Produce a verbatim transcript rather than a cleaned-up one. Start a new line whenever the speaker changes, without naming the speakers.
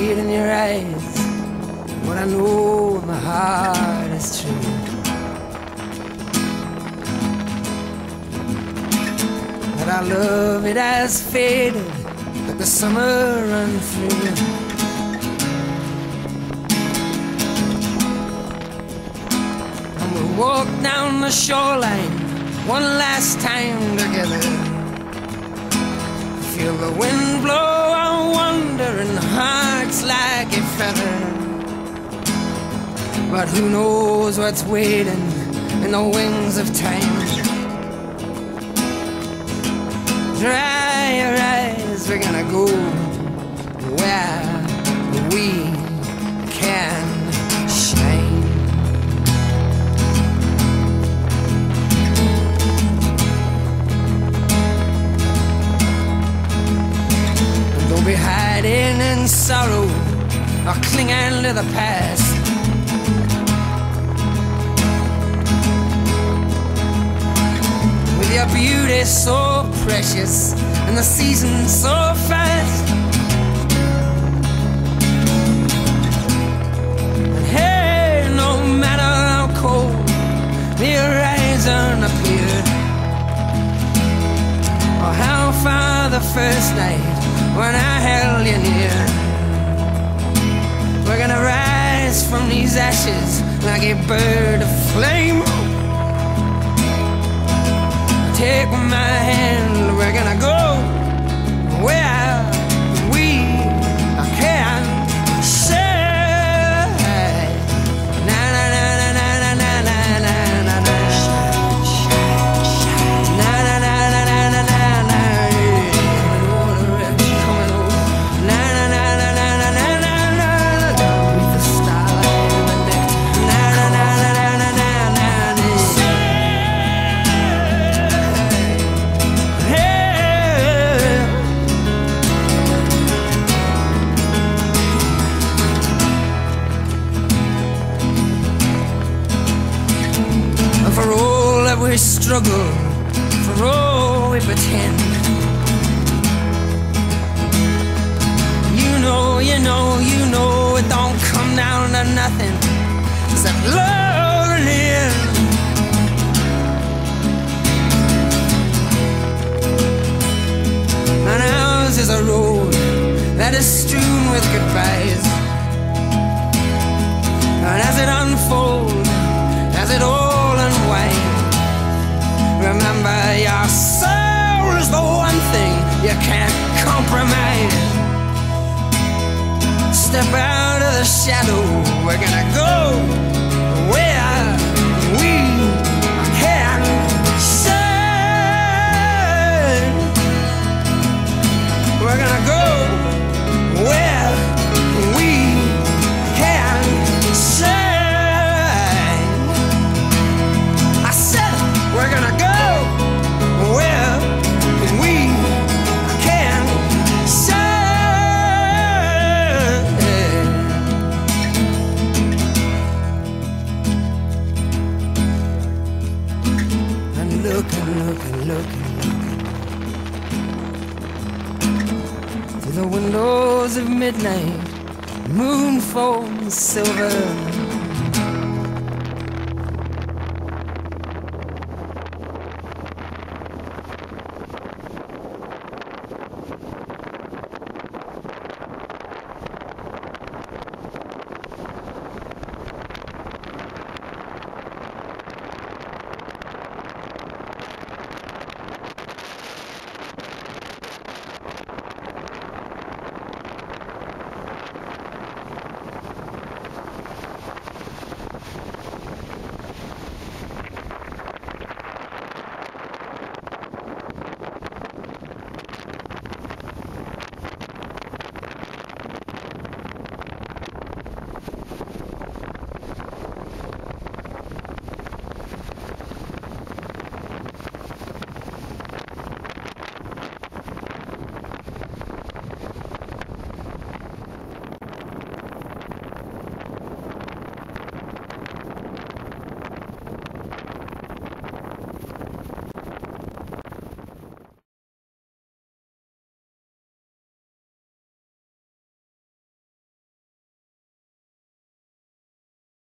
see it in your eyes, what I know in my heart is true. But our love, it has faded like the summer run through. And we'll walk down the shoreline one last time together. Feel the wind blow our wandering hearts like a feather. But who knows what's waiting in the wings of time. Dry your eyes, we're gonna go where we can shine. And don't be hiding in sorrow or clinging to the past. With your beauty so precious and the season so fast. And hey, no matter how cold the horizon appeared, or how far the first night when I held you near, we're gonna rise from these ashes like a bird of flame. Take my hand, we're gonna go where we can shine. Na na na na na na na na na na. Na na na na na na na na. Coming over. Na na na na na na na na na. With the starlight in the neck. Na na na na na na na na. For all that we struggle, for all we pretend, you know, you know, you know it don't come down to nothing except love in the end. And ours is a road that is strewn with goodbyes. And as it unfolds, as it all unwinds, remember your soul is the one thing you can't compromise. Step out of the shadow, we're gonna go where we can shine. We're gonna go where we can shine. We're gonna go where we can shine. And look and look and look through the windows of midnight, moon falls silver.